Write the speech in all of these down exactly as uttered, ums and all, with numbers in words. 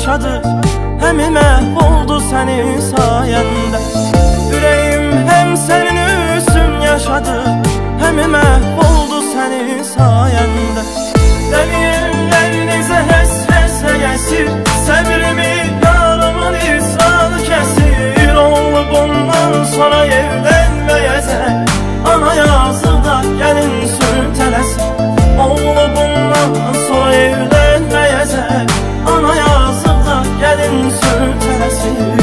yaşadı, hem məhvoldu senin sayende. Yüreğim hem senin üstün yaşadı, hem məhvoldu senin sayende. Deli ellerinize hes hese geçir, səbrimi yarımın israrı kesir. Oğlu bundan sonra evlenmeyecek, ana yazıda gelin sürtelesin. Oğlu bundan sonra evlenmeyecek, ana yazıda gelin sürtelesin.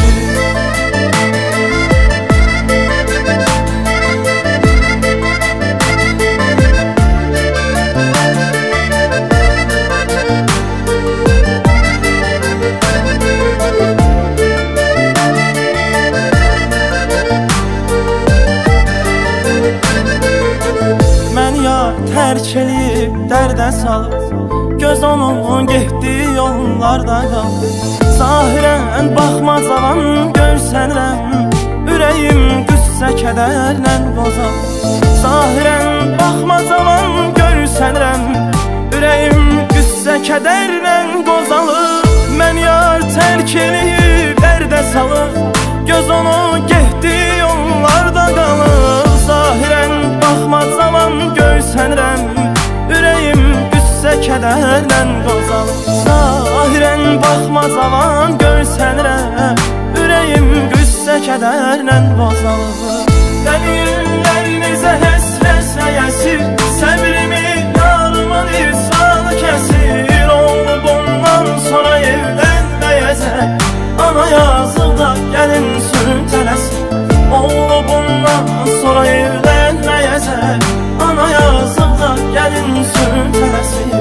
Terk eləyib dərdə salıb, göz onun getdiyi yollarda qaldı. Zahirən baxma cavan görsənirəm, ürəyim qüssə kədərlə bozar. Zahirən baxma cavan görsənirəm, ürəyim qüssə kədərlə qozalır. Mən yar tərk eləyib dərdə salıb, göz onun getdiyi yollarda qalır. Zahirən baxma cavan görsənirəm, ürəyim qüssə kədərlə qozalır. Zahirən baxma cavan görsənirəm, ürəyim qüssə kədərlə qozalır. Dəlillərinizə həsrəsə yəsir, səbrimi yarımın irsalı kəsir. Oğlu bundan sonra evlənməyəcək, ana yazıda gəlin sürtələsin. Oğlu bundan sonra evlənməyəcək, ana yazıda gəlin sürtələsin.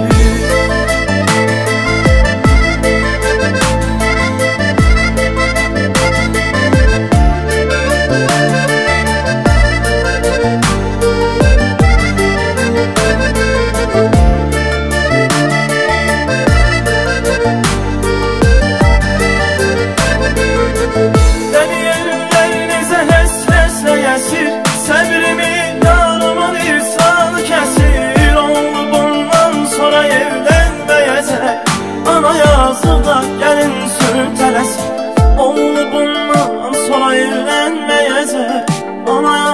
Səbrimi yarımın irsalı kəsir. Oğlu bundan sonra evlənməyəcək, ana yazıda gəlin sürtələsin. Oğlu bundan sonra evlənməyəcək, ana